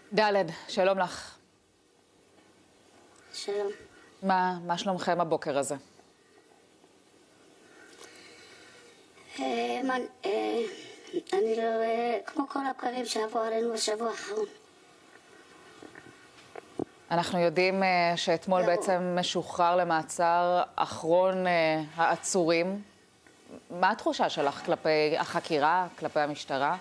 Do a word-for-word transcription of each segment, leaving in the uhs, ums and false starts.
דלת, שלום לך. שלום. מה, מה שלומכם הבוקר הזה? אה, מה, אה, אני לא... אה, כמו כל הבקרים שעברו עלינו בשבוע האחרון. אנחנו יודעים uh, שאתמול לא. בעצם משוחרר למעצר אחרון uh, העצורים. מה התחושה שלך כלפי החקירה, כלפי המשטרה?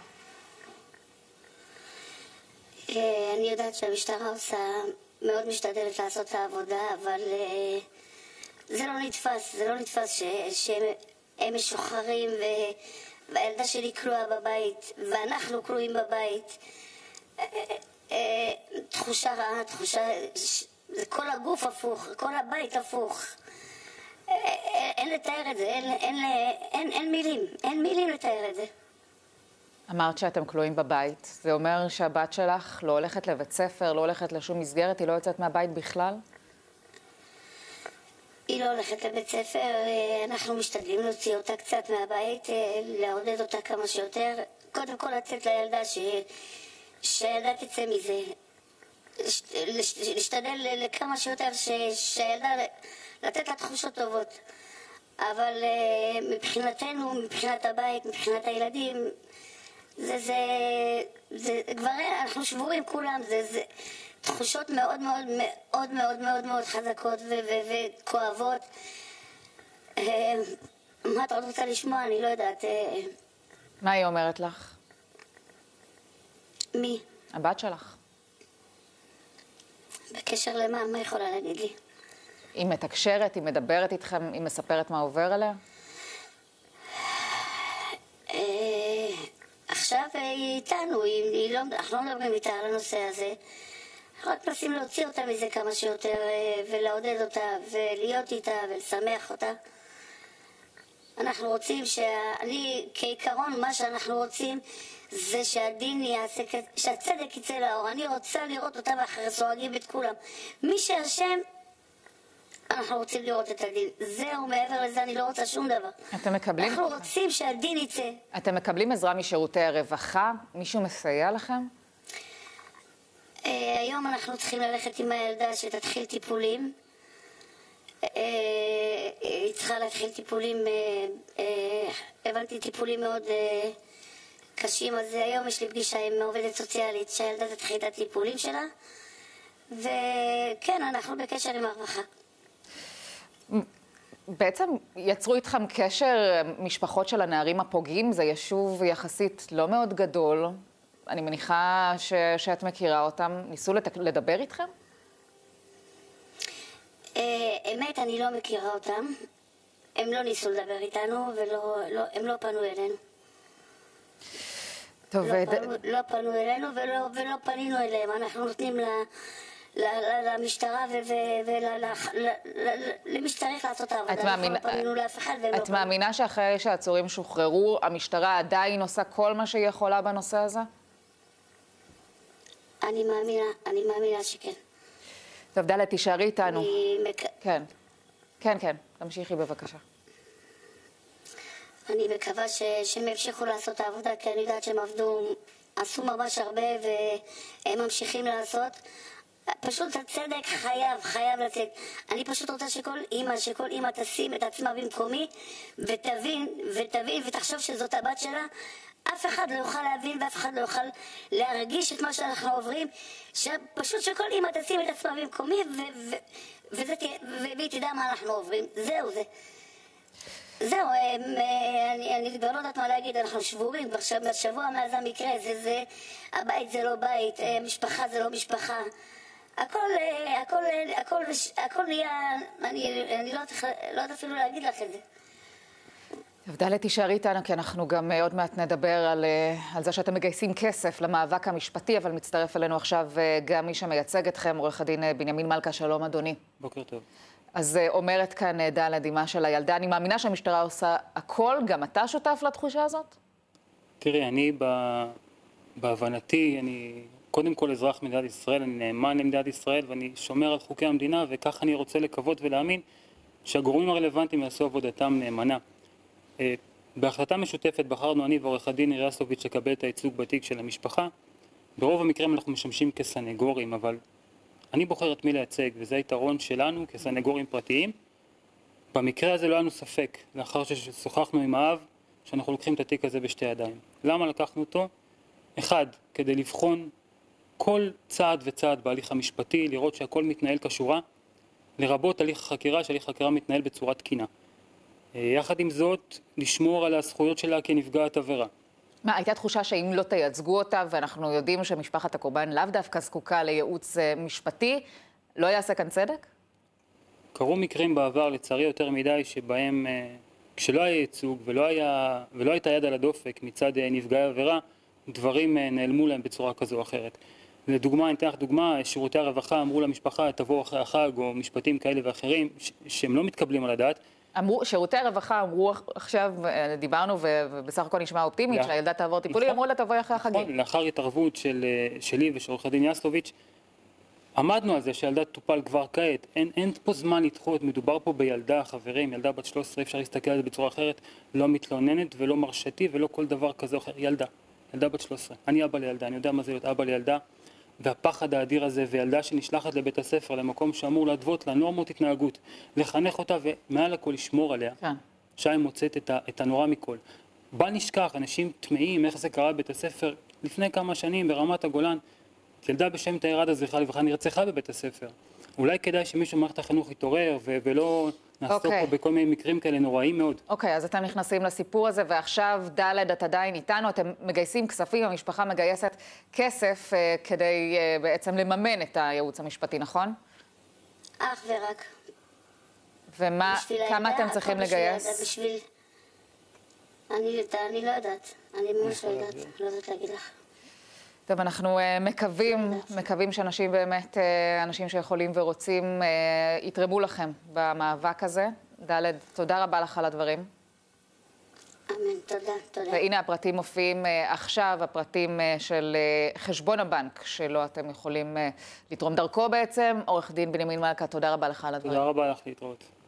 אה, אני יודעת שהמשטרה עושה, מאוד משתדלת לעשות את העבודה, אבל אה, זה לא נתפס, זה לא נתפס ש, שהם משוחררים ו, והילדה שלי כלואה בבית, ואנחנו כלואים בבית. אה, אה, תחושה רעה, תחושה, זה כל הגוף הפוך, כל הבית הפוך. אה, אה, אין לתאר את זה, אין, אין, אין, אין מילים, אין מילים לתאר את זה. אמרת שאתם כלואים בבית. זה אומר שהבת שלך לא הולכת לבית ספר, לא הולכת לשום מסגרת, היא לא יוצאת מהבית בכלל? היא לא הולכת לבית ספר, אנחנו משתדלים להוציא אותה קצת מהבית, לעודד אותה כמה שיותר. קודם כל לצאת לילדה ש... שהילדה תצא מזה. להשתדל לכמה שיותר ש... שהילדה לתת לה תחושות טובות. אבל מבחינתנו, מבחינת הבית, מבחינת הילדים, זה, זה, זה, כבר אנחנו שבורים כולם, זה, זה תחושות מאוד מאוד מאוד מאוד מאוד מאוד חזקות ו, ו, וכואבות. מה אתה עוד רוצה לשמוע? אני לא יודעת. מה היא אומרת לך? מי? הבת שלך. בקשר למה? מה יכולה להגיד לי? היא מתקשרת, היא מדברת איתכם, היא מספרת מה עובר עליה? עכשיו היא איתנו, היא, היא לא, אנחנו לא מדברים איתה על הנושא הזה. רק מנסים להוציא אותה מזה כמה שיותר ולעודד אותה ולהיות איתה ולשמח אותה. אנחנו רוצים, שאני כעיקרון מה שאנחנו רוצים זה שהדין יעשה, שהצדק יצא לאור. אני רוצה לראות אותה ואחרי סורגים את כולם. מי שאשם, אנחנו רוצים לראות את הדין. זהו, מעבר לזה אני לא רוצה שום דבר. אתם מקבלים... אנחנו רוצים שהדין יצא. אתם מקבלים עזרה משירותי הרווחה? מישהו מסייע לכם? Uh, היום אנחנו צריכים ללכת עם הילדה שתתחיל טיפולים. Uh, היא צריכה להתחיל טיפולים, uh, uh, הבנתי טיפולים מאוד uh, קשים, אז היום יש לי פגישה עם עובדת סוציאלית שהילדה תתחיל את הטיפולים שלה. וכן, אנחנו בקשר עם הרווחה. בעצם יצרו איתכם קשר משפחות של הנערים הפוגעים, זה יישוב יחסית לא מאוד גדול. אני מניחה ש... שאת מכירה אותם. ניסו לת... לדבר איתכם? אמת, אני לא מכירה אותם. הם לא ניסו לדבר איתנו ולא, לא, הם לא פנו אלינו. טוב, לא, וד... פנו, לא פנו אלינו ולא, ולא פנינו אליהם. אנחנו נותנים ל... למשטרה ולמי שצריך לעשות העבודה. אנחנו לא פנינו לאף אחד והם לא פנו. את מאמינה שאחרי שהעצורים שוחררו, המשטרה עדיין עושה כל מה שהיא יכולה בנושא הזה? אני מאמינה, אני מאמינה שכן. טוב, דלת, תישארי איתנו. אני מק... כן, כן, כן, תמשיכי בבקשה. אני מקווה ש... שהם ימשיכו לעשות העבודה, כי אני יודעת שהם עבדו, עשו ממש הרבה והם ממשיכים לעשות. פשוט הצדק חייב, חייב לצאת. אני פשוט רוצה שכל אימא, שכל אימא תשים את עצמה במקומי ותבין, ותבין ותחשוב שזאת הבת שלה. אף אחד לא יוכל להבין ואף אחד לא יוכל להרגיש את מה שאנחנו עוברים. שפשוט שכל אימא תשים את עצמה במקומי והיא תדע מה אנחנו עוברים. זהו זה. זהו, אני, אני כבר לא יודעת מה להגיד, אנחנו שבורים, כבר שבוע מאז המקרה, זה, זה, הבית זה לא בית, משפחה זה לא משפחה. הכל, הכל, הכל, הכל נהיה, אני, אני לא יודעת אפילו להגיד לך את זה. טוב, דלת, תישארי איתנו, כי אנחנו גם עוד מעט נדבר על, על זה שאתם מגייסים כסף למאבק המשפטי, אבל מצטרף אלינו עכשיו גם מי שמייצג אתכם, עורך הדין בנימין מלכה. שלום, אדוני. בוקר טוב. אז אומרת כאן דלת, אימה של הילדה, אני מאמינה שהמשטרה עושה הכל, גם אתה שותף לתחושה הזאת? תראי, אני בהבנתי, אני קודם כל אזרח מדינת ישראל, אני נאמן למדינת ישראל ואני שומר על חוקי המדינה, וכך אני רוצה לקוות ולהאמין שהגורמים הרלוונטיים יעשו עבודתם נאמנה. בהחלטה משותפת בחרנו אני ועורך הדין ירסוביץ' לקבל את הייצוג בתיק של המשפחה, ברוב המקרים אנחנו משמשים כסנגורים, אבל אני בוחר את מי לייצג, וזה היתרון שלנו כסנגורים פרטיים. במקרה הזה לא היה לנו ספק, לאחר ששוחחנו עם האב, שאנחנו לוקחים את התיק הזה בשתי ידיים. למה לקחנו אותו? אחד, כדי לבחון כל צעד וצעד בהליך המשפטי, לראות שהכל מתנהל כשורה, לרבות הליך החקירה, שהליך החקירה מתנהל בצורה תקינה. יחד עם זאת, לשמור על הזכויות שלה כנפגעת עבירה. מה, הייתה תחושה שאם לא תייצגו אותה, ואנחנו יודעים שמשפחת הקורבן לאו דווקא זקוקה לייעוץ משפטי, לא יעשה כאן צדק? קרו מקרים בעבר, לצערי יותר מדי, שבהם כשלא היה ייצוג ולא, היה, ולא הייתה יד על הדופק מצד נפגעי עבירה, דברים נעלמו להם בצורה כזו או אחרת. לדוגמה, אני אתן לך דוגמה, שירותי הרווחה אמרו למשפחה, תבואו אחרי החג, או משפטים כאלה ואחרים, ש- שהם לא מתקבלים על הדעת. אמרו, שירותי הרווחה אמרו עכשיו, דיברנו ובסך הכל נשמע אופטימית, לה... שהילדה תעבור טיפולים, אמרו לה תבואי אחרי החגים. נכון, לאחר התערבות של, שלי ושל עורך הדין יסלוביץ', עמדנו על זה שהילדה תטופל כבר כעת. אין, אין פה זמן לדחות, מדובר פה בילדה, חברים, ילדה בת שלוש עשרה, אפשר להסתכל על זה בצורה אחרת, לא מתלוננת ולא מרשתי ולא כל דבר כזה או אחר, ילדה, ילדה בת שלוש עשרה. אני אבא לילדה, אני יודע מה זה להיות אבא לילדה, והפחד האדיר הזה, וילדה שנשלחת לבית הספר, למקום שאמור להדוות לה נורמות התנהגות, לחנך אותה ומעל הכל לשמור עליה, כן. שם מוצאת את, ה, את הנורא מכל. בל נשכח, אנשים תמאים, איך זה קרה בבית הספר, לפני כמה שנים ברמת הגולן, ילדה בשם תאירדה זכרה לברכה נרצחה בבית הספר. אולי כדאי שמישהו במערכת החינוך יתעורר ו- ולא נעסוק אוקיי. פה בכל מיני מקרים כאלה נוראים מאוד. אוקיי, אז אתם נכנסים לסיפור הזה, ועכשיו ד' את עדיין איתנו, אתם מגייסים כספים, המשפחה מגייסת כסף אה, כדי אה, בעצם לממן את הייעוץ המשפטי, נכון? אך ורק. ומה, בשביל כמה הילדה, אתם צריכים הכל בשביל לגייס? הילדה, בשביל... אני, אני לא יודעת. אני ממש לא יודעת. לא יודעת להגיד לך. טוב, אנחנו uh, מקווים, מקווים שאנשים באמת, uh, אנשים שיכולים ורוצים, uh, יתרמו לכם במאבק הזה. ד', תודה רבה לך על הדברים. אמן, תודה, תודה. והנה הפרטים מופיעים uh, עכשיו, הפרטים uh, של uh, חשבון הבנק שלו אתם יכולים uh, לתרום דרכו בעצם. עורך דין בנימין מלכה, תודה רבה לך על הדברים. תודה רבה לך, להתראות.